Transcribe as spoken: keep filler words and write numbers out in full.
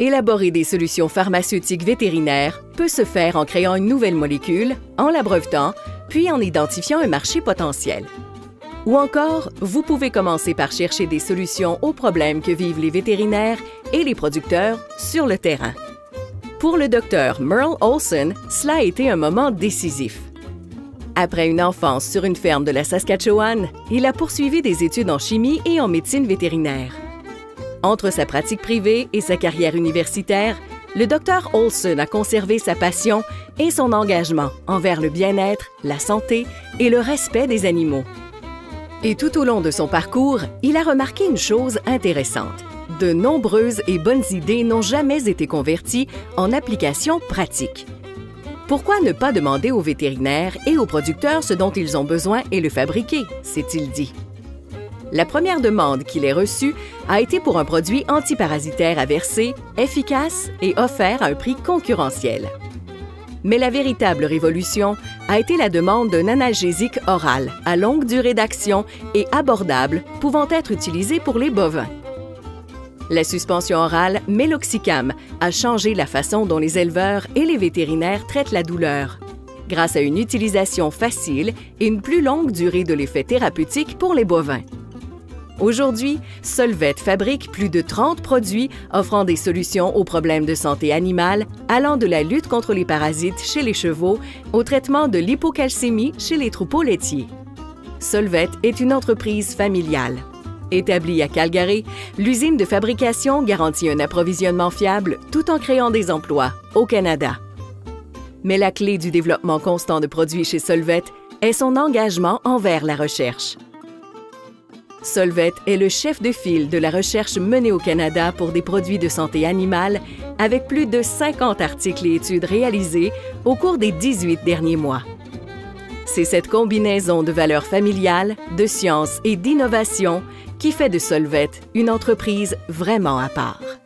Élaborer des solutions pharmaceutiques vétérinaires peut se faire en créant une nouvelle molécule, en la brevetant, puis en identifiant un marché potentiel. Ou encore, vous pouvez commencer par chercher des solutions aux problèmes que vivent les vétérinaires et les producteurs sur le terrain. Pour le docteur Merle Olson, cela a été un moment décisif. Après une enfance sur une ferme de la Saskatchewan, il a poursuivi des études en chimie et en médecine vétérinaire. Entre sa pratique privée et sa carrière universitaire, le docteur Olson a conservé sa passion et son engagement envers le bien-être, la santé et le respect des animaux. Et tout au long de son parcours, il a remarqué une chose intéressante. De nombreuses et bonnes idées n'ont jamais été converties en applications pratiques. Pourquoi ne pas demander aux vétérinaires et aux producteurs ce dont ils ont besoin et le fabriquer, s'est-il dit. La première demande qu'il ait reçue a été pour un produit antiparasitaire à verser, efficace et offert à un prix concurrentiel. Mais la véritable révolution a été la demande d'un analgésique oral à longue durée d'action et abordable pouvant être utilisé pour les bovins. La suspension orale Meloxicam a changé la façon dont les éleveurs et les vétérinaires traitent la douleur, grâce à une utilisation facile et une plus longue durée de l'effet thérapeutique pour les bovins. Aujourd'hui, Solvet fabrique plus de trente produits offrant des solutions aux problèmes de santé animale, allant de la lutte contre les parasites chez les chevaux au traitement de l'hypocalcémie chez les troupeaux laitiers. Solvet est une entreprise familiale. Établie à Calgary, l'usine de fabrication garantit un approvisionnement fiable tout en créant des emplois au Canada. Mais la clé du développement constant de produits chez Solvet est son engagement envers la recherche. Solvet est le chef de file de la recherche menée au Canada pour des produits de santé animale, avec plus de cinquante articles et études réalisés au cours des dix-huit derniers mois. C'est cette combinaison de valeurs familiales, de science et d'innovation qui fait de Solvet une entreprise vraiment à part.